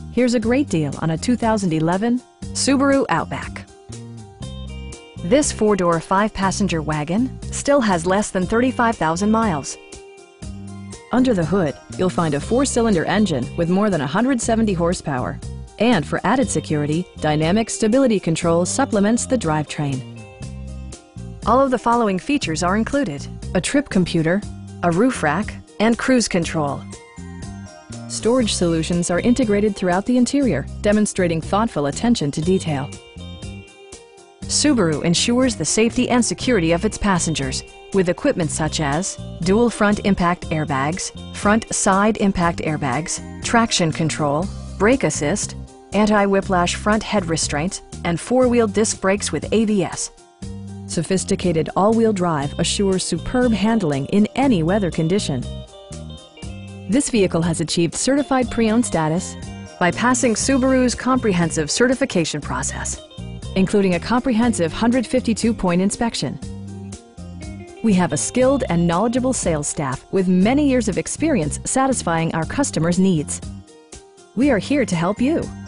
Here's a great deal on a 2011 Subaru Outback. This four-door, five-passenger wagon still has less than 35,000 miles. Under the hood, you'll find a four-cylinder engine with more than 170 horsepower. And for added security, dynamic stability control supplements the drivetrain. All of the following features are included: a trip computer, a roof rack, and cruise control. Storage solutions are integrated throughout the interior, demonstrating thoughtful attention to detail. Subaru ensures the safety and security of its passengers with equipment such as dual front impact airbags, front side impact airbags, traction control, brake assist, anti-whiplash front head restraints, and four-wheel disc brakes with ABS. Sophisticated all-wheel drive assures superb handling in any weather condition. This vehicle has achieved certified pre-owned status by passing Subaru's comprehensive certification process, including a comprehensive 152-point inspection. We have a skilled and knowledgeable sales staff with many years of experience satisfying our customers' needs. We are here to help you.